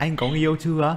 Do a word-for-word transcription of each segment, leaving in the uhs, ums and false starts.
Anh có người yêu chưa?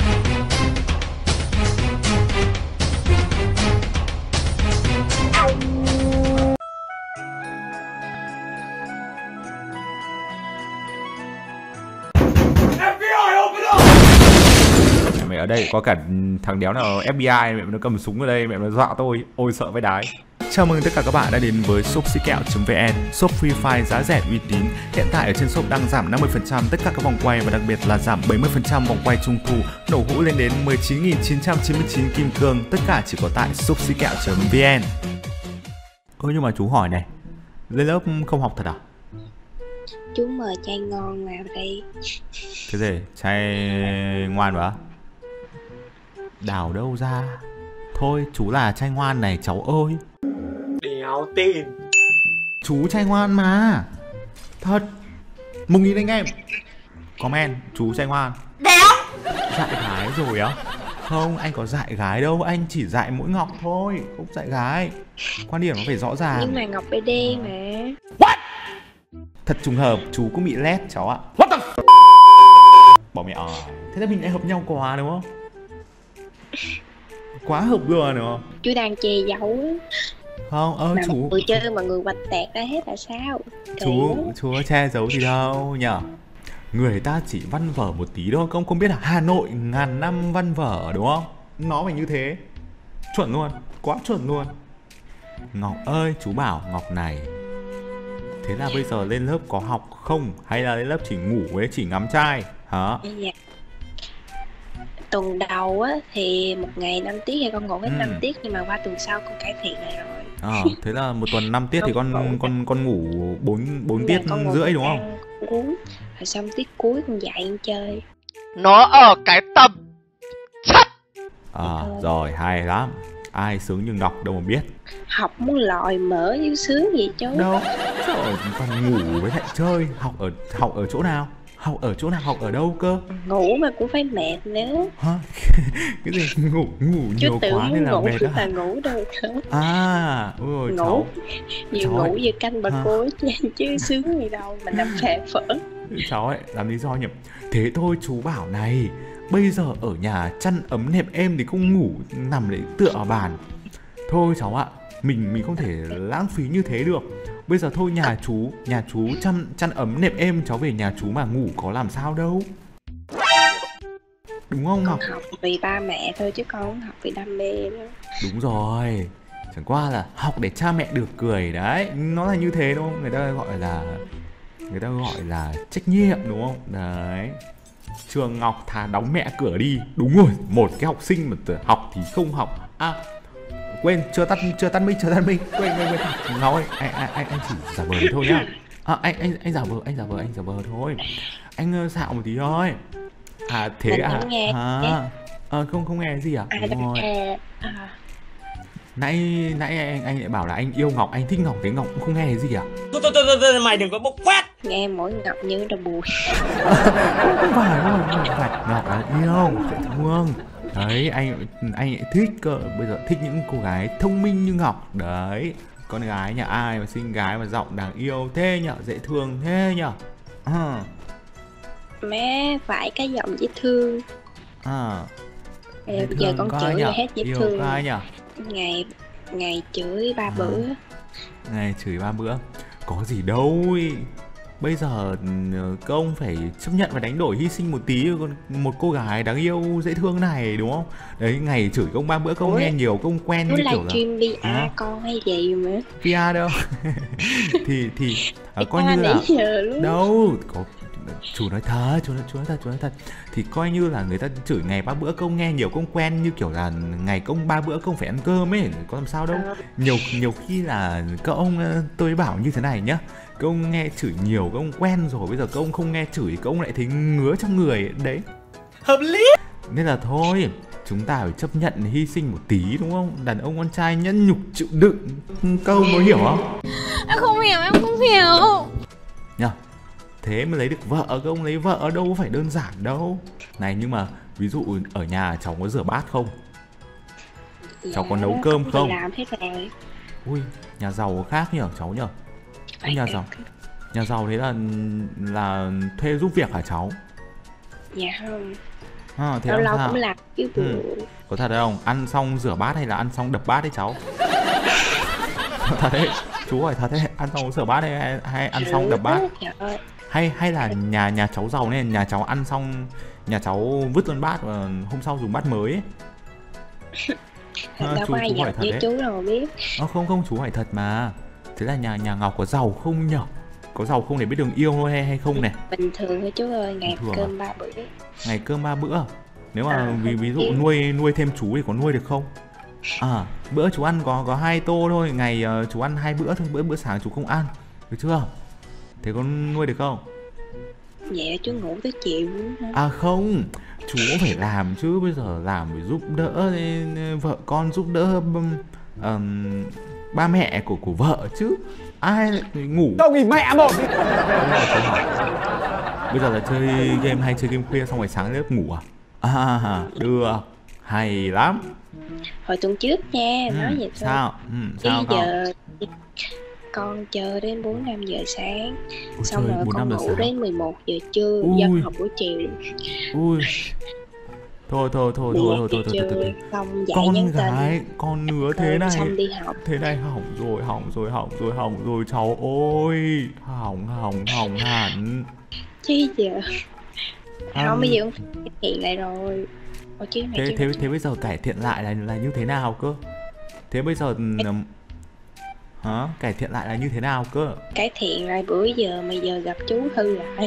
Mẹ ở đây có cả thằng đéo nào ép bê i, mẹ nó cầm súng ở đây, mẹ nó dọa tôi, ôi sợ vãi đái. Chào mừng tất cả các bạn đã đến với shop xì kẹo chấm vn, shop Free Fire giá rẻ uy tín. Hiện tại ở trên shop đang giảm năm mươi phần trăm tất cả các vòng quay và đặc biệt là giảm bảy mươi phần trăm vòng quay trung thu, nổ hũ lên đến mười chín nghìn chín trăm chín mươi chín kim cương, tất cả chỉ có tại shop xì kẹo chấm vn. Ơ nhưng mà chú hỏi này, lên lớp không học thật à? Chú mời trai ngon vào đây. Cái gì? Trai ngoan mà? Đào đâu ra? Thôi chú là trai ngoan này cháu ơi. Đéo tin. Chú trai ngoan mà. Thật. Một nghìn anh em comment chú trai ngoan. Đéo. Dạy gái rồi á? Không, anh có dạy gái đâu, anh chỉ dạy mỗi Ngọc thôi, không dạy gái. Quan điểm nó phải rõ ràng. Nhưng mà Ngọc bê đê mà. What? Thật trùng hợp, chú cũng bị led cháu ạ. What the f... Bỏ mẹ à. Thế là mình lại hợp nhau quá đúng không? Quá hợp luôn đúng không? Chú đang che giấu á. Không, ơ chú người chơi mà người bạch tẹt ra hết là sao? Chú, chú che giấu gì đâu nhở? Người ta chỉ văn vở một tí thôi, không không biết là Hà Nội ngàn năm văn vở đúng không? Nó phải như thế. Chuẩn luôn, quá chuẩn luôn. Ngọc ơi, chú bảo Ngọc này, thế là bây giờ lên lớp có học không? Hay là lên lớp chỉ ngủ ấy, chỉ ngắm trai? Hả? Dạ. Tuần đầu á thì một ngày năm tiết thì con ngủ hết ừ. năm tiết, nhưng mà qua tuần sau con cải thiện lại rồi. À, thế là một tuần năm tiết thì con con con, con ngủ bốn bốn tiết rưỡi đúng không? Uống. Rồi xong tiết cuối con dạy con chơi. Nó ở cái tầm chất. À, rồi hay lắm. Ai sướng như Ngọc đâu mà biết. Học muốn lòi mỡ như sướng gì chứ. Đâu, trời, còn ngủ với lại chơi. Học ở học ở chỗ nào? Học ở chỗ nào? Học ở đâu cơ? Ngủ mà cũng phải mệt nữa. Hả? Cái gì? Ngủ ngủ nhiều quá nên là mệt á? Ngủ đâu cơ. À, ôi ngủ. Cháu. Vừa cháu ngủ ấy. vừa canh bà cô chứ sướng gì đâu mà nằm phè phở. Cháu ấy, làm lý do nhỉ? Thế thôi chú bảo này, bây giờ ở nhà chăn ấm nệm êm thì không ngủ nằm để tựa ở bàn. Thôi cháu ạ, mình mình không thể lãng phí như thế được. Bây giờ thôi nhà chú, nhà chú chăn chăn ấm nệm êm, cháu về nhà chú mà ngủ có làm sao đâu. Đúng không Ngọc? Con học vì ba mẹ thôi chứ con không học vì đam mê nữa. Đúng rồi. Chẳng qua là học để cha mẹ được cười đấy. Nó là như thế đúng không? Người ta gọi là Người ta gọi là trách nhiệm đúng không? Đấy. Trường Ngọc thà đóng mẹ cửa đi. Đúng rồi, một cái học sinh mà học thì không học. À, quên, chưa tắt chưa tắt mic, chưa tắt mic. Quên quên quên. Ngọc ơi, anh anh anh anh chỉ giả vờ thôi nhá. À, anh anh anh giả vờ, anh giả vờ, anh giả vờ thôi. Anh xạo một tí thôi. À thế mình à? Nghe. À, à không không nghe gì à? À, đúng rồi. À, à. Nãy nãy anh anh lại bảo là anh yêu Ngọc, anh thích Ngọc, thế Ngọc cũng không nghe cái gì à? Thôi thôi thôi, thôi mày đừng có bốc quét. Nghe mỗi Ngọc như đầu bùi. Không phải đâu, không phải. Ngọc là yêu, dễ thương. Đấy, anh anh lại thích cơ. Bây giờ thích những cô gái thông minh như Ngọc. Đấy, con gái nhà ai mà xinh gái mà giọng đáng yêu thế nhở, dễ thương thế nhở. À. Má phải cái giọng dễ thương. À. Bây giờ con chửi là hết dễ yêu thương. Ai nhở? Ngày ngày chửi ba à. bữa. Ngày chửi ba bữa. Có gì đâu. Bây giờ các ông phải chấp nhận và đánh đổi hy sinh một tí một cô gái đáng yêu dễ thương này đúng không? Đấy, ngày chửi công ba bữa công nghe nhiều công quen như kiểu là livestream bê a à? Con hay gì mà bê a đâu. thì thì à, coi như là đâu có, chú nói thật, chú nói, chú nói thật, chú nói thật thì coi như là người ta chửi ngày ba bữa công nghe nhiều công quen như kiểu là ngày công ba bữa công phải ăn cơm ấy, có làm sao đâu. Nhiều nhiều khi là các ông, tôi bảo như thế này nhá, các ông nghe chửi nhiều các ông quen rồi, bây giờ các ông không nghe chửi các ông lại thấy ngứa trong người đấy. Hợp lý. Nên là thôi, chúng ta phải chấp nhận hy sinh một tí đúng không? Đàn ông con trai nhẫn nhục chịu đựng. Câu có hiểu không? Em không hiểu, em không hiểu nhá. Thế mà lấy được vợ, các ông lấy vợ đâu phải đơn giản đâu. Này nhưng mà ví dụ ở nhà cháu có rửa bát không? Dạ, cháu có nấu cơm không? Làm hết rồi. Ui, nhà giàu khác nhở cháu nhở? Ui, nhà giàu. Nhà giàu thế là là thuê giúp việc hả cháu? Dạ không. À, thế Lâu làm lâu sao? cũng làm chứ Ừ. bữa. Có thật không? Ăn xong rửa bát hay là ăn xong đập bát đấy cháu? Thật đấy, chú hỏi thật đấy, ăn xong rửa bát hay, hay, hay ăn xong đập bát? Trời ơi. Hay hay là nhà nhà cháu giàu nên nhà cháu ăn xong nhà cháu vứt luôn bát và hôm sau dùng bát mới ấy. À, Đâu chú, có ai chú hỏi giàu thật như đấy. chú đâu mà biết. À, không không chú hỏi thật mà. Thế là nhà nhà Ngọc có giàu không nhở? Có giàu không để biết đường yêu thôi hay hay không này? Bình thường thôi chú ơi, ngày Bình thường cơm ba bữa. Ngày cơm ba bữa. Nếu mà À, ví không ví dụ chịu. nuôi nuôi thêm chú thì có nuôi được không? À, bữa chú ăn có có hai tô thôi, ngày uh, chú ăn hai bữa thôi, bữa bữa sáng chú không ăn, được chưa? Thế có nuôi được không? Dạ chú ngủ tới chiều luôn hả? À không, chú cũng phải làm chứ, bây giờ làm phải giúp đỡ nên vợ con, giúp đỡ um, um, ba mẹ của của vợ chứ. Ai lại ngủ? Tao nghỉ mẹ một. Bây giờ là chơi game hay chơi game khuya xong rồi sáng lớp ngủ à? À, được, hay lắm. Hồi tuần trước nha, Ừ, nói vậy thôi. sao? Ừ, Chứ sao con? giờ con chờ đến bốn năm giờ sáng. Ôi Xong trời, rồi bốn con năm giờ ngủ sáng. đến mười một giờ trưa. Ui. Dân học buổi chiều. Ui. Thôi thôi thôi Đi thôi học thôi đi thôi thôi thôi, thôi. chơi. Xong dậy Con nhắn tin. gái, con nứa thế Rồi này. xong đi học. Thế này hỏng rồi, hỏng rồi, hỏng rồi, hỏng rồi cháu ơi. Hỏng, hỏng, hỏng hẳn. Chứ giờ À, không, bây giờ con phải cải thiện lại rồi. Ủa chứ này thế, chứ thế, thế bây giờ cải thiện lại là là như thế nào cơ? Thế bây giờ ừm, hả? Cải thiện lại là như thế nào cơ? cải thiện lại bữa giờ mà giờ gặp chú hư lại.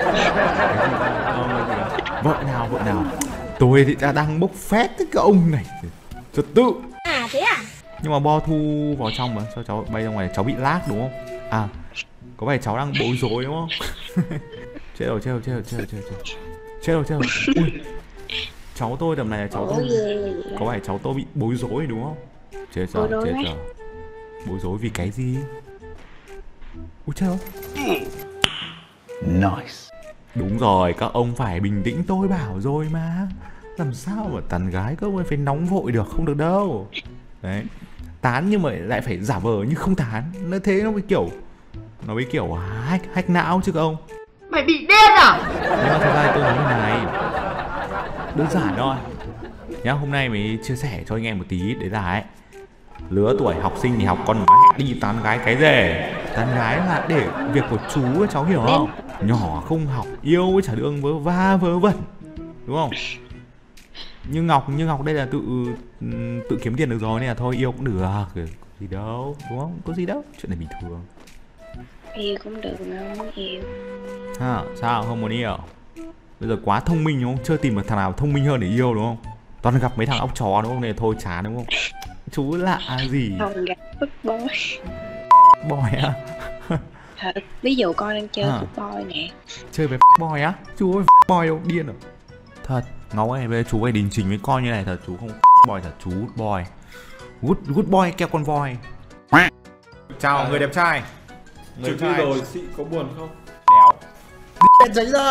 Vợ nào, vợ nào? Tôi thì đã đang bốc phét cái ông này. Trật tự. À thế à? Nhưng mà Bo thu vào trong mà, sao cháu bay ra ngoài cháu bị lag đúng không? À, có vẻ cháu đang bối rối đúng không? Chết rồi, chết rồi, chết rồi, chết rồi, chết rồi. Chết rồi, chết rồi. Ui. Cháu tôi tầm này là cháu Ủa tôi. ghê vậy đó. Có phải cháu tôi bị bối rối đúng không? Chết Bối rồi, rối chết á. rồi. Bối rối vì cái gì? Ui chết rồi. Nice. Đúng rồi, các ông phải bình tĩnh, tôi bảo rồi mà. Làm sao mà tán gái các ông ấy phải nóng vội được, không được đâu. Đấy. Tán nhưng mà lại phải giả vờ như không tán. Nó thế nó mới kiểu Nó mới kiểu hack, hack não chứ các ông. Mày bị điên à? Nhưng mà thật ra tôi nói như này, đơn giản thôi nhá. Hôm nay mới chia sẻ cho anh em một tí. Đấy là ấy, lứa tuổi học sinh thì học con mẹ đi tán gái cái rể. Tán gái là để việc của chú ấy, cháu hiểu không? Nhỏ không học, yêu với chả đương vớ va vớ vẩn, đúng không? Như Ngọc, như Ngọc đây là tự tự kiếm tiền được rồi nên là thôi yêu cũng được. Có gì đâu, đúng không? Có gì đâu, chuyện này bình thường. Yêu cũng được mà không yêu. Ha, sao không muốn yêu? Bây giờ quá thông minh đúng không? Chưa tìm được thằng nào thông minh hơn để yêu đúng không? Toàn gặp mấy thằng óc chó đúng không? Nên thôi chán đúng không? Chú lạ gì? Không gặp football. Boy á? Thật, ví dụ con đang chơi À. football nè. Chơi với boy á? Chú ơi boy đâu, điên rồi. Thật, Ngọc ơi, bây giờ chú phải đình trình với con như này thật, chú không boy thật, chú boy. Good, good boy keo con voi. Chào À, người đẹp trai. Người Chụp đẹp đi trai. rồi, chị có buồn không? Đèn giấy ra.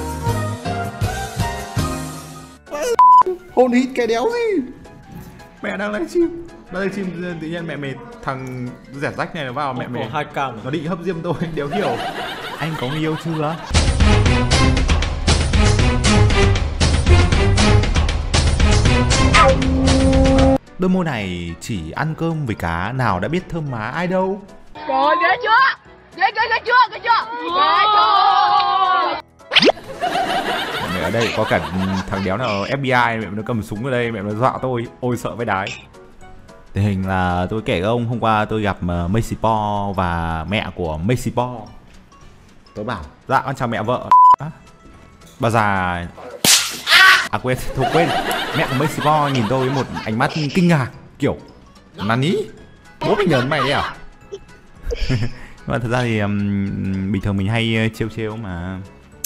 Hôn hít cái đéo gì? Mẹ đang livestream, đang livestream tự nhiên mẹ mệt, thằng rẻ rách này nó vào mẹ Có mệt. hai cam. Nó định hấp diêm tôi, đéo hiểu. Anh có người yêu chưa? Đôi môi này chỉ ăn cơm với cá, nào đã biết thơm má ai đâu. Rồi ghê chưa? Ghê ghê ghê chưa? Ghê chưa? Ghê chưa? Mẹ ở đây có cả thằng đéo nào ép bê i, mẹ nó cầm súng ở đây, mẹ nó dọa tôi, ôi sợ với đái. Tình hình là tôi kể các ông, hôm qua tôi gặp uh, Messi Po và mẹ của Messi Po. Tôi bảo, dạ con chào mẹ vợ. À, bà già... À quên, thôi quên. Mẹ của Messi Po nhìn tôi với một ánh mắt kinh ngạc, kiểu năn ý, bố mày nhớ mày đấy à? Nhưng mà thật ra thì um, bình thường mình hay trêu trêu mà.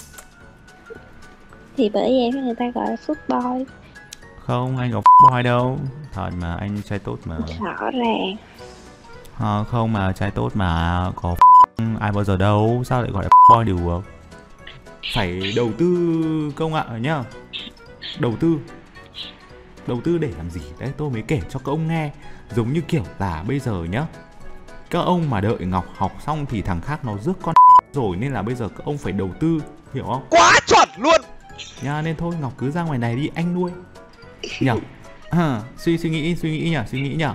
Thì bởi vậy người ta gọi là football. Không, anh có boy đâu. Thật mà, anh trai tốt mà. Rõ ràng. À, không mà, trai tốt mà. Có ai bao giờ đâu. Sao lại gọi là boy được? Phải đầu tư công ạ nhá. Đầu tư. Đầu tư để làm gì? Đấy, tôi mới kể cho các ông nghe. Giống như kiểu là bây giờ nhá, các ông mà đợi Ngọc học xong thì thằng khác nó rước con rồi, nên là bây giờ các ông phải đầu tư, hiểu không? Quá chuẩn luôn. nha, nên thôi Ngọc cứ ra ngoài này đi, anh nuôi nhở. À, suy suy nghĩ suy nghĩ nhở, suy nghĩ nhở.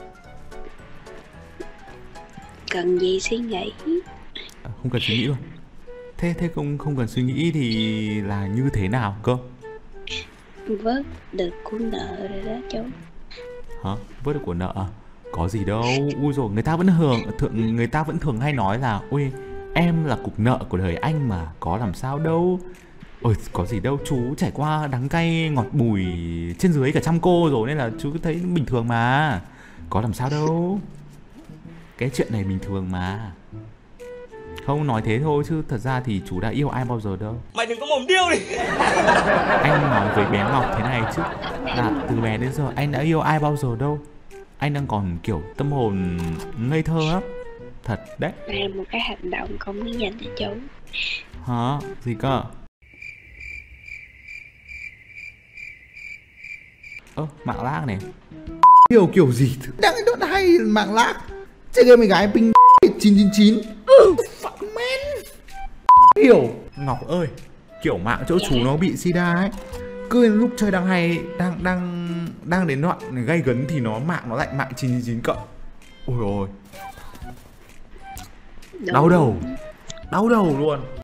Cần gì suy nghĩ. À, không cần suy nghĩ luôn. Thế thế không không cần suy nghĩ thì là như thế nào cơ? Vớt được cuốn nợ rồi đó chú. Hả? Vớt được của nợ à? Có gì đâu. Ui rồi người ta vẫn thường thường người ta vẫn thường hay nói là ui em là cục nợ của đời anh mà, có làm sao đâu. Ôi có gì đâu, chú trải qua đắng cay ngọt bùi trên dưới cả trăm cô rồi nên là chú thấy bình thường mà. Có làm sao đâu. Cái chuyện này bình thường mà. Không nói thế thôi chứ thật ra thì chú đã yêu ai bao giờ đâu. Mày đừng có mồm điêu đi. Anh nói với bé Ngọc thế này chứ là từ bé đến giờ anh đã yêu ai bao giờ đâu. Anh đang còn kiểu tâm hồn ngây thơ lắm. Thật đấy. Đây là một cái hành động không biết dành cho chú. Hả? Gì cơ? Ơ, mạng lag này. Kiểu kiểu gì đang đốt hay mạng lag. Chơi game với gái ping chín chín chín. Fuck man. Hiểu. Ngọc ơi, kiểu mạng chỗ Dạ. chú nó bị sida ấy. Cứ lúc chơi đang hay, đang đang đang đến đoạn gay gấn thì nó mạng nó lại mạng chín chín chín cộng. Ôi ôi. Đúng. Đau đầu. Đau đầu luôn.